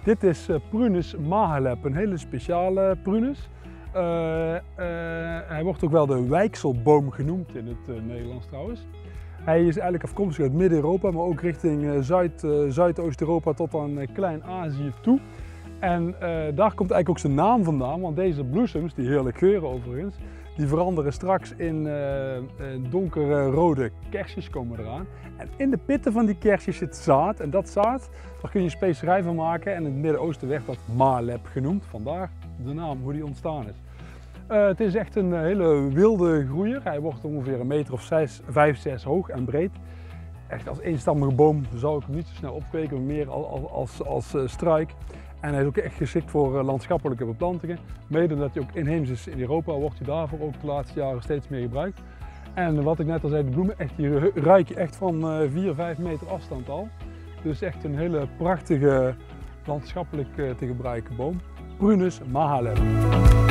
Dit is Prunus mahaleb, een hele speciale prunus. Hij wordt ook wel de wijkselboom genoemd in het Nederlands trouwens. Hij is eigenlijk afkomstig uit Midden-Europa, maar ook richting Zuidoost-Europa tot aan Klein-Azië toe. En daar komt eigenlijk ook zijn naam vandaan, want deze bloesems, die heerlijk geuren overigens, die veranderen straks in donkere rode kersjes komen eraan. En in de pitten van die kersjes zit zaad. En dat zaad, daar kun je specerij van maken. En in het Midden-Oosten werd dat mahaleb genoemd. Vandaar de naam, hoe die ontstaan is. Het is echt een hele wilde groeier. Hij wordt ongeveer 1 meter of 5, 6 hoog en breed. Echt als eenstammige boom zou ik hem niet zo snel opkweken, maar meer als struik. En hij is ook echt geschikt voor landschappelijke beplantingen. Mede omdat hij ook inheems is in Europa, wordt hij daarvoor ook de laatste jaren steeds meer gebruikt. En wat ik net al zei, de bloemen, die ruik je echt van 4, 5 meter afstand al. Dus echt een hele prachtige landschappelijk te gebruiken boom. Prunus mahaleb.